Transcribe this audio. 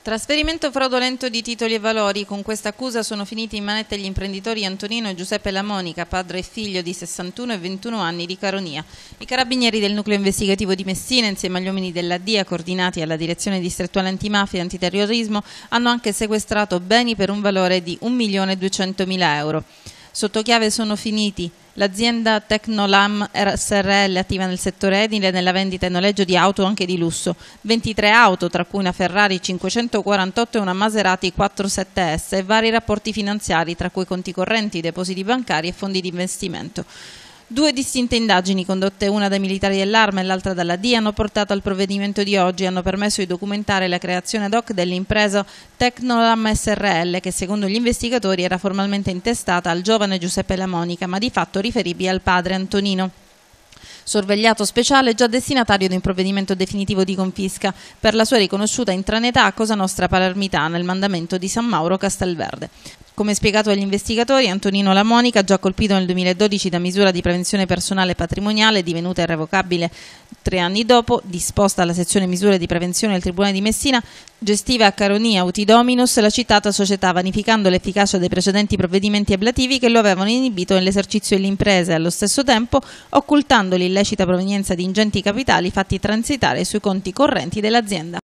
Trasferimento fraudolento di titoli e valori. Con questa accusa sono finiti in manette gli imprenditori Antonino e Giuseppe Lamonica, padre e figlio di 61 e 21 anni di Caronia. I carabinieri del nucleo investigativo di Messina, insieme agli uomini della DIA coordinati alla Direzione Distrettuale Antimafia e Antiterrorismo, hanno anche sequestrato beni per un valore di 1.200.000 euro. Sotto chiave sono finiti l'azienda Tecnolam SRL, attiva nel settore edile, nella vendita e noleggio di auto anche di lusso, 23 auto, tra cui una Ferrari 548 e una Maserati 47S, e vari rapporti finanziari, tra cui conti correnti, depositi bancari e fondi di investimento. Due distinte indagini, condotte una dai militari dell'Arma e l'altra dalla DIA, hanno portato al provvedimento di oggi e hanno permesso di documentare la creazione ad hoc dell'impresa Tecnolam SRL, che secondo gli investigatori era formalmente intestata al giovane Giuseppe Lamonica, ma di fatto riferibile al padre Antonino. Sorvegliato speciale, già destinatario di un provvedimento definitivo di confisca per la sua riconosciuta intraneità a Cosa Nostra Palermitana, nel mandamento di San Mauro Castelverde. Come spiegato agli investigatori, Antonino Lamonica, già colpito nel 2012 da misura di prevenzione personale e patrimoniale, divenuta irrevocabile 3 anni dopo, disposta alla sezione misure di prevenzione del Tribunale di Messina, gestiva a Caronia Utidominus la citata società, vanificando l'efficacia dei precedenti provvedimenti ablativi che lo avevano inibito nell'esercizio dell'impresa e allo stesso tempo occultando l'illecita provenienza di ingenti capitali fatti transitare sui conti correnti dell'azienda.